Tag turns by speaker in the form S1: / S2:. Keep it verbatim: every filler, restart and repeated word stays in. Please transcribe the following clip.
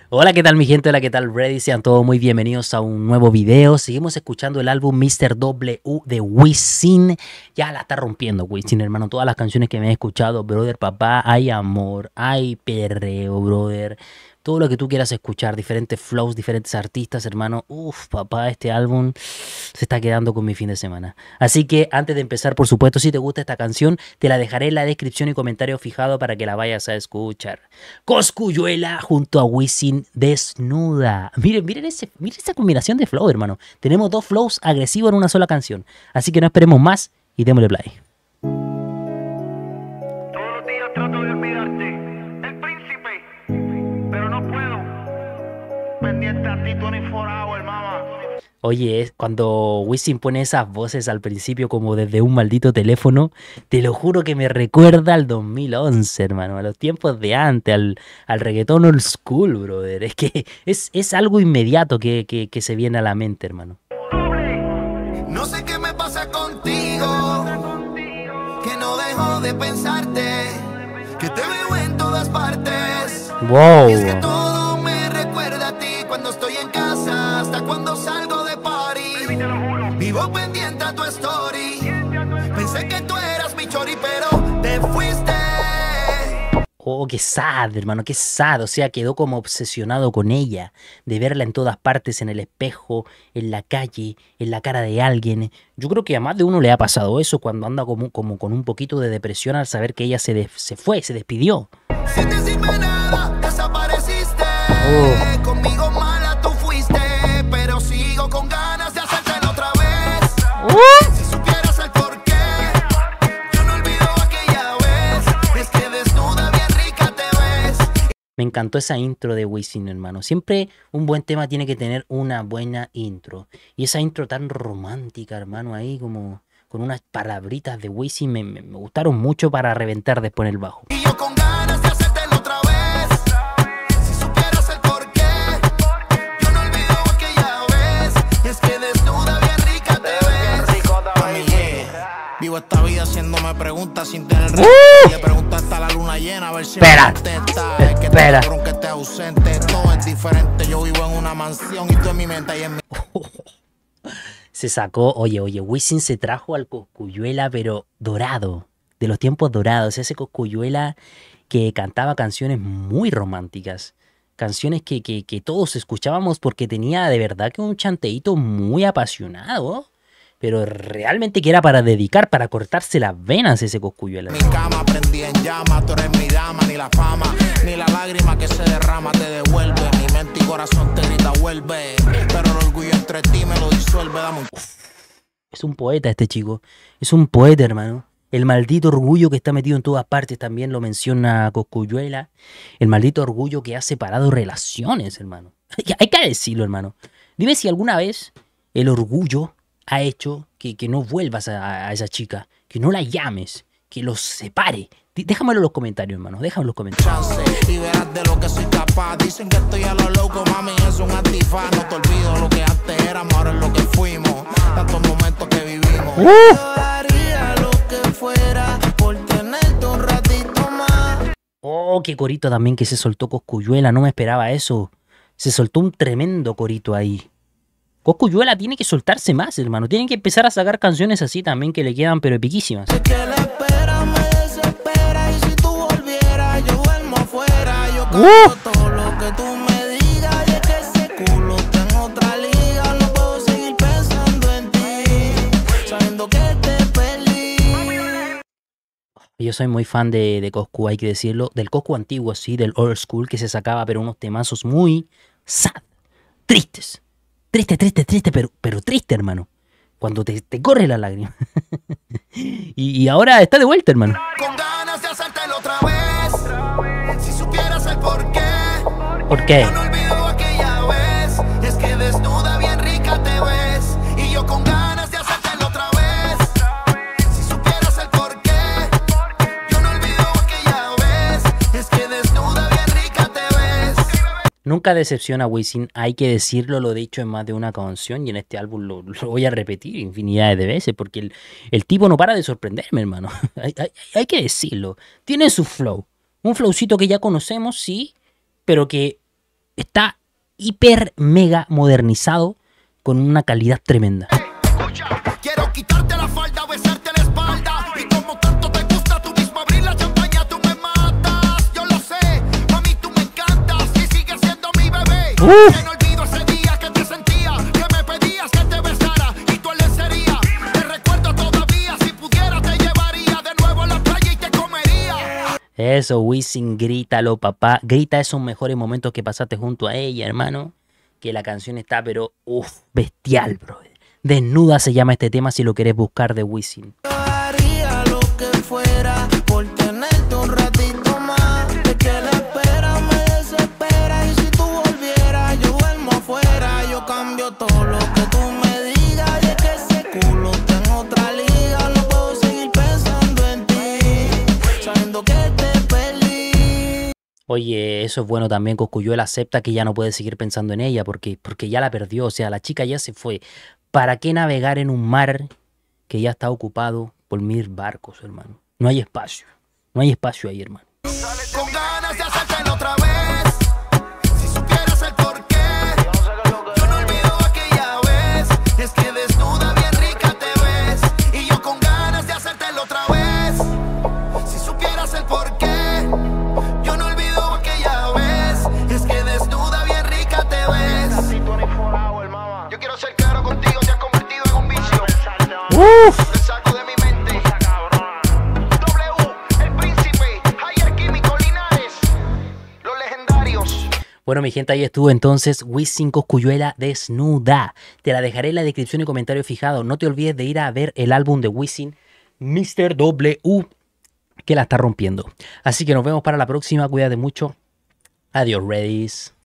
S1: Hola, ¿qué tal mi gente? Hola, ¿qué tal Ready? Sean todos muy bienvenidos a un nuevo video. Seguimos escuchando el álbum míster W de Wisin. Ya la está rompiendo Wisin, hermano. Todas las canciones que me he escuchado, brother, papá, hay amor, hay perreo, brother. Todo lo que tú quieras escuchar, diferentes flows, diferentes artistas, hermano. Uf, papá, este álbum se está quedando con mi fin de semana. Así que antes de empezar, por supuesto, si te gusta esta canción, te la dejaré en la descripción y comentario fijado para que la vayas a escuchar. Cosculluela junto a Wisin desnuda. Miren, miren, ese, miren esa combinación de flow, hermano. Tenemos dos flows agresivos en una sola canción. Así que no esperemos más y démosle play.
S2: Todos los días trato de olvidarte, el príncipe, pero no puedo. Pendiente a ti veinticuatro hours, mamá.
S1: Oye, es cuando Wisin pone esas voces al principio como desde un maldito teléfono, te lo juro que me recuerda al dos mil once, hermano, a los tiempos de antes, al, al reggaetón old school, brother. Es que es, es algo inmediato que, que, que se viene a la mente, hermano.
S3: No sé qué me pasa contigo, que no dejo de pensarte, que te veo en todas partes.
S1: Wow.
S3: Y es que todo me recuerda a ti cuando estoy en casa, hasta cuando salgo de party. Vivo pendiente a tu story. Pensé que tú eras mi chori, pero te fuiste.
S1: Oh, qué sad, hermano, qué sad. O sea, quedó como obsesionado con ella, de verla en todas partes, en el espejo, en la calle, en la cara de alguien. Yo creo que a más de uno le ha pasado eso cuando anda como, como con un poquito de depresión al saber que ella se, de- se fue, se despidió.
S3: Sin decirme nada, desapareciste.
S1: Oh.
S3: Conmigo mala tú fuiste, pero sigo con ganas de hacértelo otra vez.
S1: Uh.
S3: Si supieras el porqué, yo no olvido aquella vez. Es que desnuda bien rica te ves.
S1: Me encantó esa intro de Wisin, hermano. Siempre un buen tema tiene que tener una buena intro. Y esa intro tan romántica, hermano, ahí como con unas palabritas de Wisin me, me- me gustaron mucho para reventar después en el bajo.
S3: Y yo con ganas de hacértelo otra vez. Si supieras el porqué, yo no olvido aquella vez. Es que desnuda bien rica te ves.
S4: Mami, yeah. Vivo esta vida haciéndome preguntas sin tener respuesta. Le pregunto hasta la luna llena a ver si
S1: Espera.
S4: me contesta. Es que
S1: Espera.
S4: te que esté ausente. Todo es diferente. Yo vivo en una mansión y tú en mi mente y en mi.
S1: Se sacó, oye, oye, Wisin se trajo al Cosculluela, pero dorado, de los tiempos dorados. Ese Cosculluela que cantaba canciones muy románticas. Canciones que, que, que todos escuchábamos porque tenía de verdad que un chanteíto muy apasionado. Pero realmente que era para dedicar, para cortarse las venas ese Cosculluela.
S4: Mi cama prendí en llama, tú eres mi dama, ni la fama, ni la lágrima que se derrama te devuelve. Mi mente y corazón te grita vuelve, pero el orgullo entre ti me lo disuelve. Dame un
S1: Es un poeta este chico. Es un poeta, hermano. El maldito orgullo que está metido en todas partes también lo menciona Cosculluela. El maldito orgullo que ha separado relaciones, hermano. Hay que- hay que decirlo, hermano. Dime si alguna vez el orgullo ha hecho que, que no vuelvas a, a esa chica, que no la llames, que los separe. Di- Déjamelo en los comentarios, hermano. Déjame en los comentarios.
S4: chance y verás de lo que soy capaz. Dicen que estoy a lo loco, mami, es un antifaz. No te olvido lo que antes éramos, ahora es lo que fuimos. Tantos momentos que vivimos.
S1: ¡Uh!
S4: Haría lo que fuera por tenerte un ratito más.
S1: Oh, qué corito también que se soltó Cosculluela. No me esperaba eso. Se soltó un tremendo corito ahí. Cosculluela tiene que soltarse más, hermano. Tienen que empezar a sacar canciones así también que le quedan pero piquísimas.
S4: Sé que la espera me desespera y si tú volvieras yo duermo afuera. Yo canto
S1: ¡Uh!
S4: todo lo que tú me digas y es que ese culo está en otra liga. No puedo seguir pensando en ti, sabiendo que te perdí.
S1: Yo soy muy fan de, de Coscu, hay que decirlo. Del Coscu antiguo, sí, del old school que se sacaba, pero unos temazos muy sad, tristes. Triste, triste, triste, pero, pero triste, hermano. Cuando te, te corre la lágrima. y, y ahora está de vuelta, hermano.
S3: Con ganas de hacértelo otra vez. Si supieras el porqué,
S1: ¿Por qué?
S3: yo no olvido aquella vez. Es que desnuda bien rica te ves. Y yo con ganas de hacértelo otra vez. Si supieras el porqué, yo no olvido aquella vez. Es que desnuda bien rica te ves.
S1: Nunca decepciona a Wisin, hay que decirlo, lo he dicho en más de una canción y en este álbum lo, lo voy a repetir infinidades de veces porque el, el tipo no para de sorprenderme, hermano. hay, hay- hay que decirlo. Tiene su flow, un flowcito que ya conocemos, sí, pero que está hiper mega modernizado con una calidad tremenda.
S3: Escucha, quiero quitarte la falda, besarte la espalda. Y como tanto te gusta, tú mismo abrir la champaña, tú me matas. Yo lo sé, mami, tú me encantas y sigues siendo mi bebé.
S1: Uh.
S3: Que no olvido ese día que te sentía, que me pedías que te besara y tú lencería. Te recuerdo todavía, si pudiera te llevaría de nuevo a la playa y te comería.
S1: Eso, Wisin, grítalo, papá. Grita esos mejores momentos que pasaste junto a ella, hermano. Que la canción está, pero, uff, bestial, brother. Desnuda se llama este tema si lo querés buscar de Wisin.
S4: Haría lo que fuera por tenerte un ratito más. De que la espera me desespera. Y si tú volvieras, yo duermo afuera. Yo cambio todo lo que tú me digas. Y es que ese culo está en otra liga. No puedo seguir pensando en ti, sabiendo que te perdí.
S1: Oye, eso es bueno también. Cosculluela acepta que ya no puede seguir pensando en ella porque, porque ya la perdió. O sea, la chica ya se fue. ¿Para qué navegar en un mar que ya está ocupado por mil barcos, hermano? No hay espacio. No hay espacio ahí, hermano.
S3: Con ganas de hacértelo otra vez. Si supieras el porqué, yo no olvido aquella vez. Es que desnuda bien rica te ves. Y yo con ganas de hacértelo otra vez. Si supieras el porqué, yo no olvido aquella vez. Es que desnuda bien rica te ves. Yo quiero ser claro contigo, te has convertido en un vicio.
S1: ¡Uf!
S3: Te saco de mi mente. W, el príncipe, Jair Químico Linares, los legendarios.
S1: Bueno, mi gente, ahí estuvo entonces Wisin Cosculluela desnuda. Te la dejaré en la descripción y comentario fijado. No te olvides de ir a ver el álbum de Wisin, mister W, que la está rompiendo. Así que nos vemos para la próxima. Cuídate mucho. Adiós, Redis.